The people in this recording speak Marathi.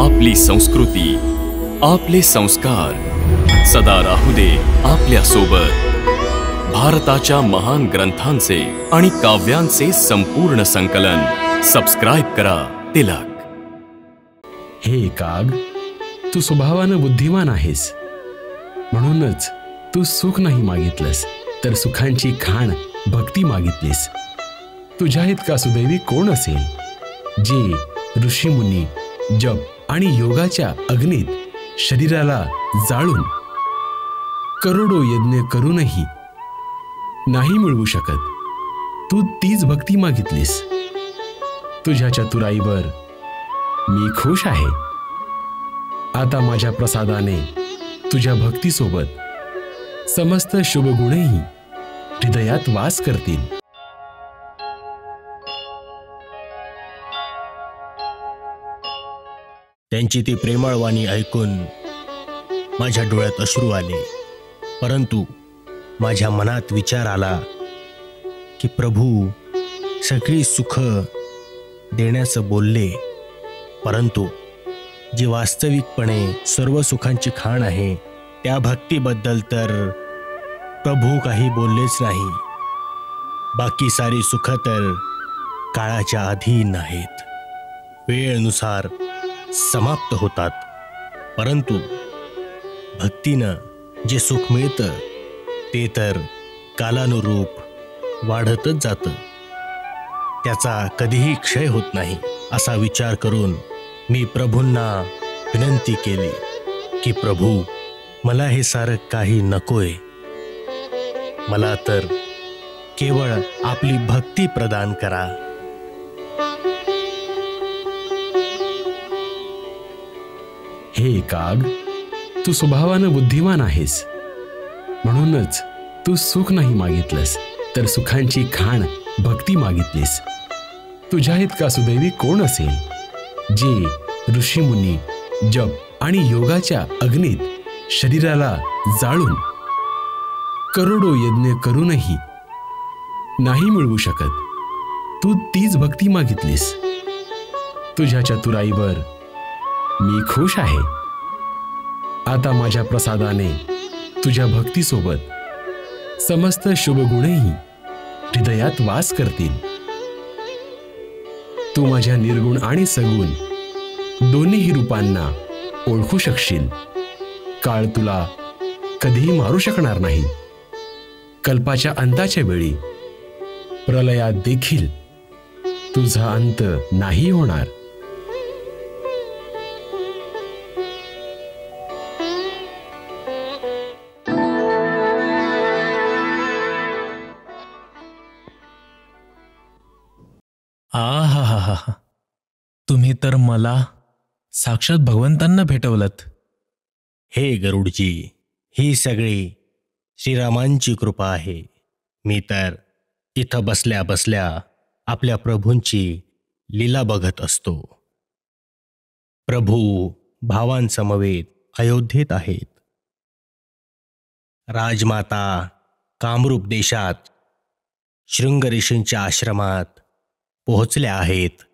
आपली संस्कृती, आपले संस्कार सदा राहू दे आपल्या सोबत. भारताच्या महान ग्रंथांचे आणि काव्यांचे संपूर्ण संकलन सबस्क्राइब करा तिलक. हे काग, तू स्वभावानं बुद्धिमान आहेस, म्हणूनच तू सुख नाही मागितलंस, तर सुखांची खाण भक्ती मागितलीस. तुझ्या इतका सुदैवी कोण असेल, जे ऋषीमुनी जप आणि योगाच्या अग्नीत शरीराला जाळून करोडो यज्ञ करूनही नाही मिळवू शकत. तू तीच भक्ती मागितलीस. तुझ्या चतुराईवर मी खुश आहे. आता माझ्या प्रसादाने तुझ्या भक्तीसोबत समस्त शुभगुणही हृदयात वास करतील. त्यांची ती प्रेमळ वाणी ऐकून माझ्या डोळ्यात अश्रू आले, परंतु माझ्या मनात विचार आला की प्रभू सगळी सुख देण्याचं बोलले, परंतु जी वास्तविकपणे सर्व सुखांची खाण आहे त्या भक्तीबद्दल तर प्रभू काही बोललेच नाही. बाकी सारी सुख तर काळाच्या अधीन आहेत, वेळेनुसार समाप्त होतात, परंतु भक्तीनं जे सुख मिळतं ते तर कालानुरूप वाढतच जातं, त्याचा कधीही क्षय होत नाही. असा विचार करून मी प्रभूंना विनंती केली की प्रभू, मला हे सारं काही नकोय, मला तर केवळ आपली भक्ती प्रदान करा. हे काग, तू स्वभावानं बुद्धिमान आहेस, म्हणूनच तू सुख नाही मागितलंस, तर सुखांची खाण भक्ती मागितलीस. तुझ्या इतका सुदैवी कोण असेल, जे ऋषीमुनी जप आणि योगाच्या अग्नीत शरीराला जाळून करोडो यज्ञ करूनही नाही मिळवू शकत. तू तीच भक्ती मागितलीस. तुझ्या चतुराईवर मी खुश आहे. आता माझ्या प्रसादाने तुझ्या भक्तीसोबत समस्त शुभगुणही हृदयात वास करतील. तू माझ्या निर्गुण आणि सगुण दोन्हीही रूपांना ओळखू शकशील. काळ तुला कधीही मारू शकणार नाही. कल्पाच्या अंताच्या वेळी प्रलयात देखील तुझा अंत नाही होणार. आहाहाहा, तुम्ही तर मला साक्षात भगवंतांना भेटवलत. हे गरुडजी, ही सगळी श्रीरामांची कृपा आहे. मी तर इथं बसल्या बसल्या आपल्या प्रभूंची लीला बघत असतो. प्रभू भावांसमवेत अयोध्येत आहेत. राजमाता कामरूप देशात शृंग ऋषींच्या आश्रमात पोहोचल्या आहेत.